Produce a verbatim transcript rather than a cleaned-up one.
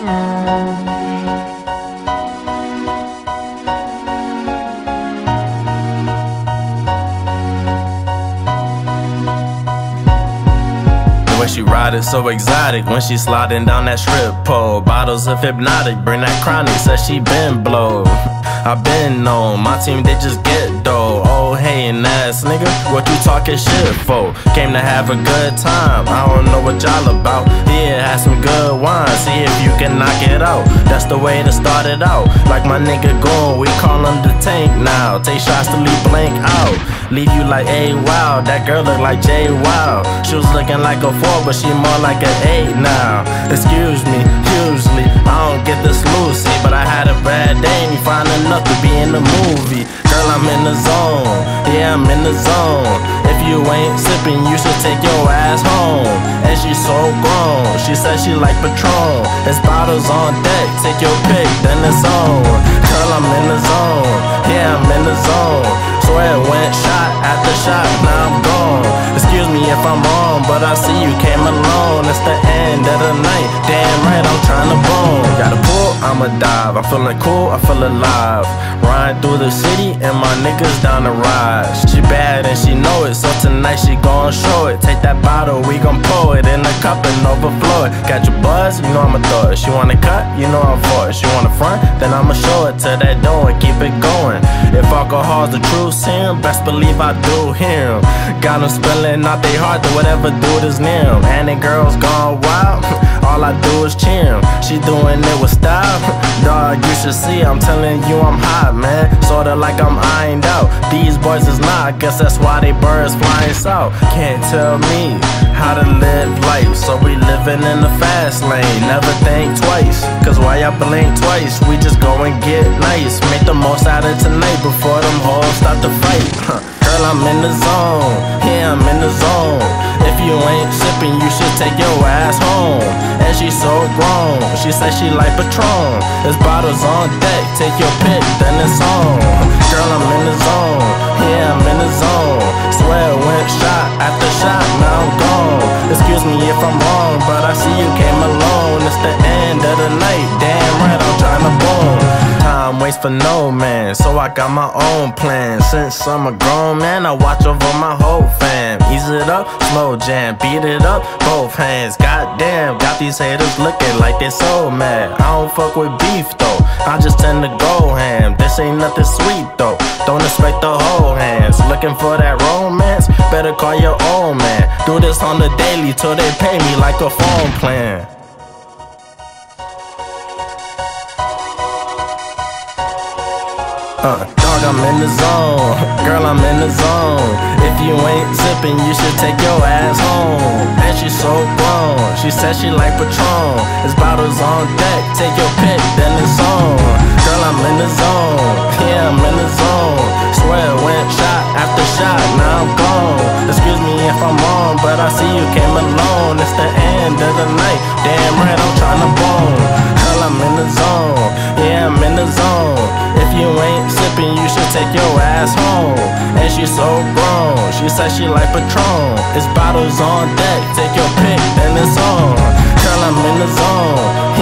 When she ride it so exotic, when she sliding down that strip pole. Bottles of hypnotic, bring that chronic, says she been blow. I been known, my team they just get dough. Oh hating ass nigga, what you talking shit for? Came to have a good time, I don't know what y'all about. Yeah, had some good wine, see if you can knock it out. That's the way to start it out. Like my nigga Goon, we call him the tank now. Take shots to leave blank out, leave you like a wow. That girl look like J Wow. She was looking like a four, but she more like an eight now. Excuse me, usually I don't get this loosey, but I had a bad day and you find enough to be in the movie. Girl, I'm in the zone, yeah, I'm in the zone. If you ain't sipping, you should take your ass home. And she's so grown, she said she like Patron. There's bottles on deck, take your pick, then it's on. Girl, I'm in the zone, yeah, I'm in the zone. Swear it went shot after shot, now I'm gone. Excuse me if I'm wrong, but I see you came alone. It's the end of the night, damn right, I'm trying to bone. Gotta pull, I'ma dive, I'm feeling cool, I feel alive. Riding through the city and my niggas down the ride. She bad and she know it, so tonight she gon' show it. Take that bottle, we gon' pour it in a cup and overflow it. Got your buzz, you know I'ma throw it. She wanna cut, you know I'm for it. She wanna front, then I'ma show it to that door and keep it going. If alcohol's the true sin, best believe I do him. Got them spilling out they heart to whatever dude is near him. And the girls gone wild, all I do is cheer him. She doing it with style, dog, you should see. I'm telling you I'm hot, man, sorta like I'm ironed out. These boys is not, guess that's why they birds flying south. Can't tell me how to live life, so we living in the fast lane. Never think twice, cause why y'all blink twice? We just go and get nice, make the most out of tonight before them hoes start to fight. Girl, I'm in the zone, yeah, I'm in the zone. If you ain't sipping, you should take your ass home. And she's so grown, she said she like Patron. There's bottles on deck, take your pick, then it's on. Girl, I'm in the zone, yeah, I'm in the zone. Swear it went shot after shot, now I'm gone. Excuse me if I'm wrong, but I see you came alone. It's the end of the night, damn right, I'm trying to boom. Time waits for no man, so I got my own plan. Since I'm a grown man, I watch over my whole fam. Ease it up, slow jam, beat it up, both hands. Goddamn, got these haters looking like they so mad. I don't fuck with beef though, I just tend to go ham. This ain't nothing sweet though, don't expect the whole hands. Looking for that romance, better call your old man. Do this on the daily till they pay me like a phone plan. Uh, dog, I'm in the zone, girl, I'm in the zone. If you ain't zipping, you should take your ass home. And she's so grown, she said she like Patron. There's bottles on deck, take your pick, then it's on. Girl, I'm in the zone, yeah, I'm in the zone. Swear it went shot after shot, now I'm gone. Excuse me if I'm wrong, but I see you came alone. It's the end of the night, damn right, I'm trying to bone. Girl, I'm in the zone, yeah, I'm in the zone. If you ain't sipping, you should take your ass home. And she's so grown, she said she like Patron. It's bottles on deck, take your pick, then it's on. Girl, I'm in the zone,